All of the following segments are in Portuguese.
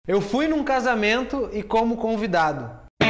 Eu fui num casamento e como convidado.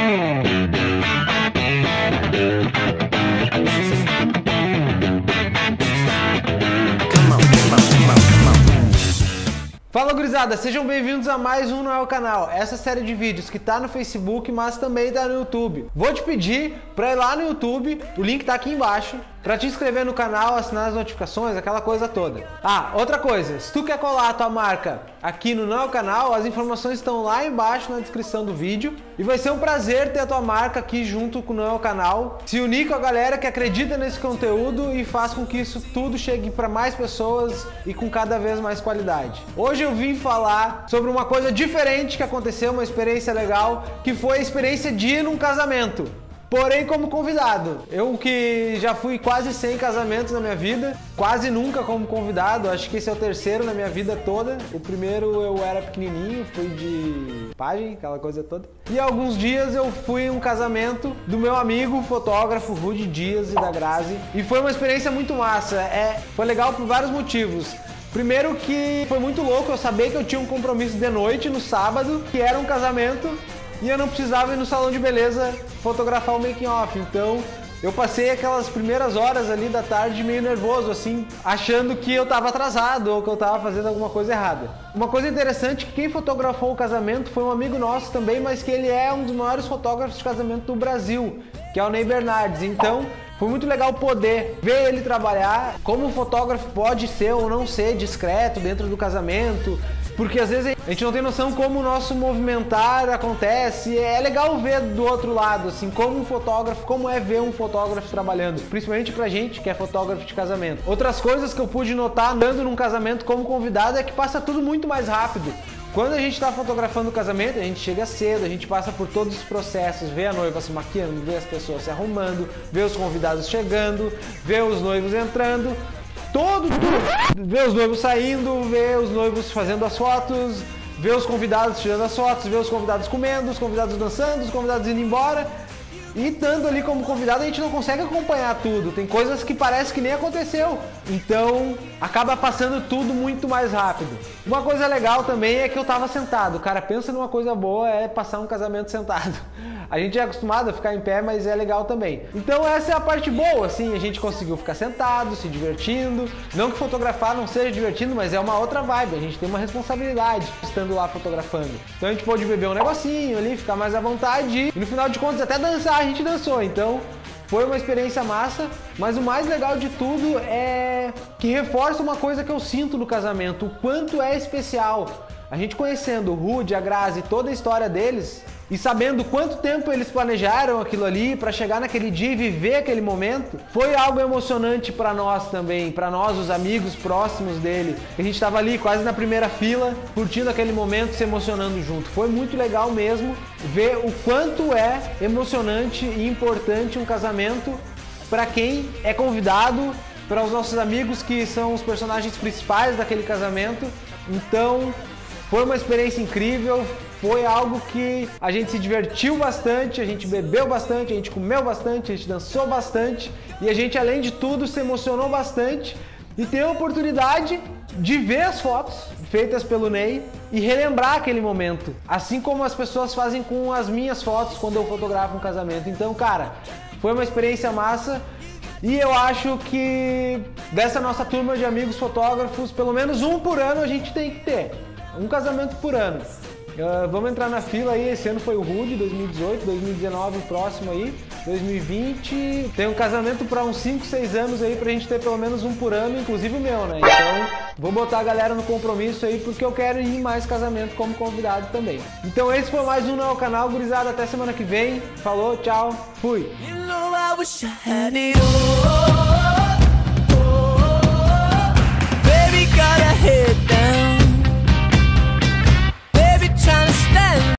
Fala gurizada, sejam bem-vindos a mais um no canal. Essa série de vídeos que tá no Facebook, mas também tá no YouTube. Vou te pedir pra ir lá no YouTube, o link tá aqui embaixo, pra te inscrever no canal, assinar as notificações, aquela coisa toda. Ah, outra coisa, se tu quer colar a tua marca aqui no Não Canal, as informações estão lá embaixo na descrição do vídeo. E vai ser um prazer ter a tua marca aqui junto com o Não Canal, se unir com a galera que acredita nesse conteúdo e faz com que isso tudo chegue para mais pessoas e com cada vez mais qualidade. Hoje eu vim falar sobre uma coisa diferente que aconteceu, uma experiência legal, que foi a experiência de ir num casamento. Porém, como convidado. Eu que já fui quase 100 casamentos na minha vida, quase nunca como convidado, acho que esse é o terceiro na minha vida toda. O primeiro eu era pequenininho, fui de pajem, aquela coisa toda. E alguns dias eu fui em um casamento do meu amigo fotógrafo Rudy Dias e da Grazi. E foi uma experiência muito massa, foi legal por vários motivos. Primeiro que foi muito louco, eu sabia que eu tinha um compromisso de noite no sábado, que era um casamento, e eu não precisava ir no salão de beleza fotografar o making off. Então eu passei aquelas primeiras horas ali da tarde meio nervoso, assim, achando que eu tava atrasado ou que eu tava fazendo alguma coisa errada. Uma coisa interessante é que quem fotografou o casamento foi um amigo nosso também, mas que ele é um dos maiores fotógrafos de casamento do Brasil, que é o Ney Bernardes. Então foi muito legal poder ver ele trabalhar, como o fotógrafo pode ser ou não ser discreto dentro do casamento, porque às vezes a gente não tem noção como o nosso movimentar acontece. E é legal ver do outro lado, assim, como um fotógrafo, como é ver um fotógrafo trabalhando, principalmente pra gente que é fotógrafo de casamento. Outras coisas que eu pude notar andando num casamento como convidado é que passa tudo muito mais rápido. Quando a gente está fotografando o casamento, a gente chega cedo, a gente passa por todos os processos, vê a noiva se maquiando, vê as pessoas se arrumando, vê os convidados chegando, vê os noivos entrando, tudo, vê os noivos saindo, vê os noivos fazendo as fotos, vê os convidados tirando as fotos, vê os convidados comendo, os convidados dançando, os convidados indo embora. E estando ali como convidado, a gente não consegue acompanhar tudo. Tem coisas que parece que nem aconteceu. Então, acaba passando tudo muito mais rápido. Uma coisa legal também é que eu tava sentado. Cara, pensa numa coisa boa, é passar um casamento sentado. A gente é acostumado a ficar em pé, mas é legal também. Então essa é a parte boa, assim, a gente conseguiu ficar sentado, se divertindo. Não que fotografar não seja divertido, mas é uma outra vibe. A gente tem uma responsabilidade estando lá fotografando. Então a gente pôde beber um negocinho ali, ficar mais à vontade. E no final de contas, até dançar a gente dançou. Então foi uma experiência massa, mas o mais legal de tudo é que reforça uma coisa que eu sinto no casamento, o quanto é especial. A gente conhecendo o Rudy, a Grazi, toda a história deles e sabendo quanto tempo eles planejaram aquilo ali para chegar naquele dia e viver aquele momento, foi algo emocionante para nós também, para nós, os amigos próximos dele. A gente estava ali quase na primeira fila, curtindo aquele momento, se emocionando junto. Foi muito legal mesmo ver o quanto é emocionante e importante um casamento para quem é convidado, para os nossos amigos que são os personagens principais daquele casamento. Então foi uma experiência incrível, foi algo que a gente se divertiu bastante, a gente bebeu bastante, a gente comeu bastante, a gente dançou bastante e a gente, além de tudo, se emocionou bastante e teve a oportunidade de ver as fotos feitas pelo Ney e relembrar aquele momento, assim como as pessoas fazem com as minhas fotos quando eu fotografo um casamento. Então, cara, foi uma experiência massa. E eu acho que dessa nossa turma de amigos fotógrafos, pelo menos um por ano a gente tem que ter. Um casamento por ano. Vamos entrar na fila aí, esse ano foi o Rudy, 2018, 2019 o próximo aí, 2020. Tem um casamento para uns 5, 6 anos aí pra gente ter pelo menos um por ano, inclusive o meu, né? Então vou botar a galera no compromisso aí porque eu quero ir em mais casamento como convidado também. Então esse foi mais um no canal, gurizada, até semana que vem. Falou, tchau, fui!